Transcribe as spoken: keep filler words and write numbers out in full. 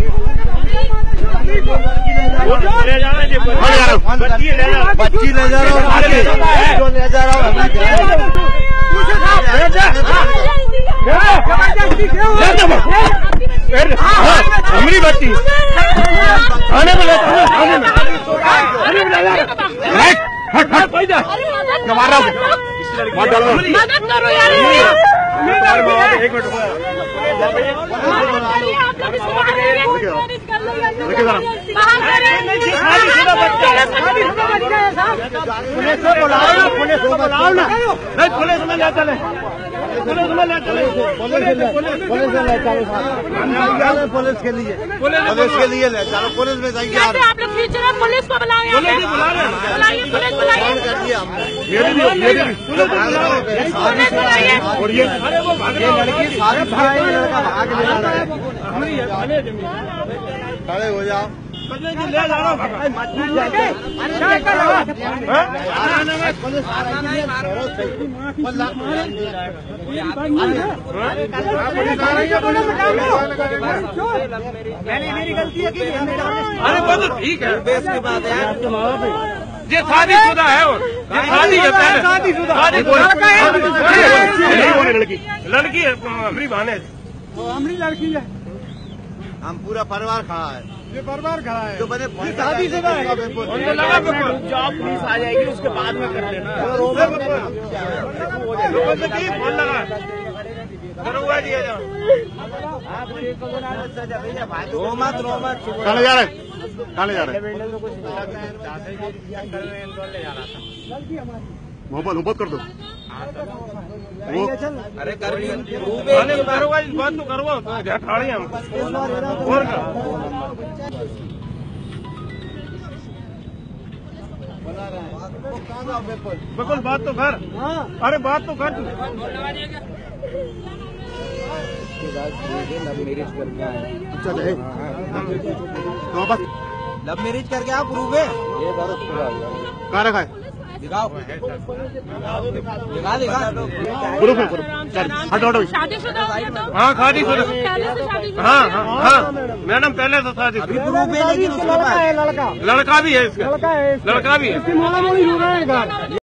ले जा रहा है बच्ची ले जा बच्ची ले जा रहा हूँ ले जा रहा हूँ हमारी बच्ची आने में हट हट कोई जा मार रहा हूँ मत डालो मदद करो यार एक मिनट पुलिस को बुलाओ ना पुलिस को बुलाओ ना नहीं पुलिस में ले चले पुलिस में ले चले पुलिस में ले चले पुलिस के लिए पुलिस के लिए ले चलो पुलिस में जाएंगे आप लोग खींच रहे पुलिस को बुलाओ पुलिस बुला रहे बुलाइए पुलिस बुलाइए मेरी भी मेरी भी पुलिस बुलाइए और ये लड़की सारी भाई लड़का भाग ले रहा है खड़े हो जाओ ले जा रहा मेरी गलती है कि अरे वो तो ठीक है बेस की बात है ये शादीशुदा है और ये शादी है पहले शादीशुदा लड़की लड़की है हमारी बहन है वो हमारी लड़की है हम पूरा परिवार खड़ा है ये परिवार खड़ा है जो बने शादी से लगा जॉब पुलिस आ जाएगी उसके बाद में कर लेना फोन लगा हुआ दिया जाओ रो मत रो मत कहाँ जा रहे कहाँ जा रहे मोहब्बत मोहब्बत कर दो अरे कर बंद तो करवा ठाड़ी हम और बिल्कुल बात तो कर अरे बात तो कर लव मैरिज करके आए लव मैरिज करके आप प्रूफ है ये कहाँ रखा है दिखाओ दिखा दिखा प्रूफ है प्रूफ हटो हटो शादीशुदा हाँ शादीशुदा हाँ हाँ हाँ मैडम पहले तो शादी प्रूफ है लेकिन उसके पास लड़का लड़का भी है इसका लड़का भी है